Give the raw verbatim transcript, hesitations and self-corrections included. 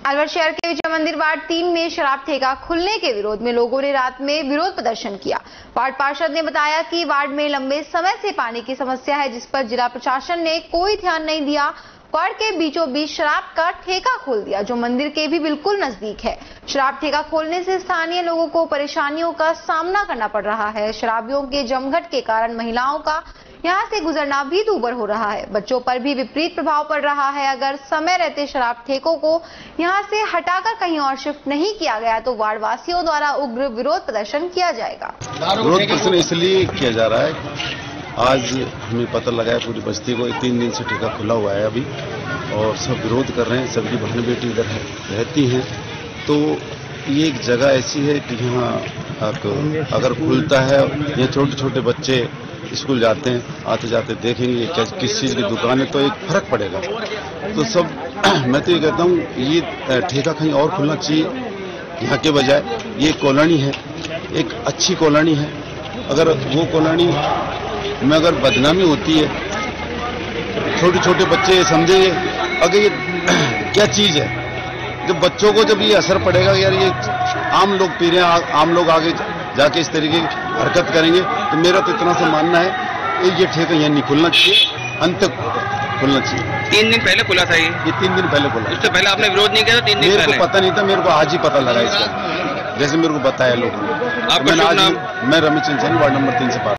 अलवर शहर के विजय मंदिर वार्ड तीन में शराब ठेका खुलने के विरोध में लोगों ने रात में विरोध प्रदर्शन किया। वार्ड पार्षद ने बताया कि वार्ड में लंबे समय से पानी की समस्या है, जिस पर जिला प्रशासन ने कोई ध्यान नहीं दिया। वार्ड के बीचों बीच शराब का ठेका खोल दिया, जो मंदिर के भी बिल्कुल नजदीक है। शराब ठेका खोलने से स्थानीय लोगों को परेशानियों का सामना करना पड़ रहा है। शराबियों के जमघट के कारण महिलाओं का यहाँ से गुजरना भी दूभर हो रहा है। बच्चों पर भी विपरीत प्रभाव पड़ रहा है। अगर समय रहते शराब ठेकों को यहाँ से हटाकर कहीं और शिफ्ट नहीं किया गया तो वार्ड वासियों द्वारा उग्र विरोध प्रदर्शन किया जाएगा। विरोध प्रदर्शन इसलिए किया जा रहा है, आज हमें पता लगा है पूरी बस्ती को तीन दिन से ठेका खुला हुआ है अभी, और सब विरोध कर रहे हैं। सबकी बहन बेटी इधर रहती हैं, तो ये एक जगह ऐसी है कि यहाँ अगर खुलता है, ये छोटे छोटे बच्चे स्कूल जाते हैं, आते जाते देखेंगे क्या किस चीज़ की दुकान है, तो एक फर्क पड़ेगा। तो सब मैं तो ये कहता हूँ, ये ठेका कहीं और खुलना चाहिए यहाँ के बजाय। ये कॉलोनी है, एक अच्छी कॉलोनी है। अगर वो कॉलोनी में अगर बदनामी होती है, छोटे छोटे बच्चे समझेंगे अगर ये क्या चीज़ है। जब बच्चों को जब ये असर पड़ेगा, यार ये आम लोग पी रहे हैं, आम लोग आगे जाके इस तरीके की हरकत करेंगे, तो मेरा तो इतना सा मानना है ये ठेका यहाँ नहीं खुलना चाहिए, अंत तक खुलना चाहिए। तीन दिन पहले खुला था ये ये तीन दिन पहले खुला। उससे पहले आपने विरोध नहीं किया था? तीन दिन मेरे पहले को पता नहीं था, मेरे को आज ही पता लगा इसका, जैसे मेरे को बताया लोगों ने। आपका मैं रमेश चंचन, वार्ड नंबर तीन से बात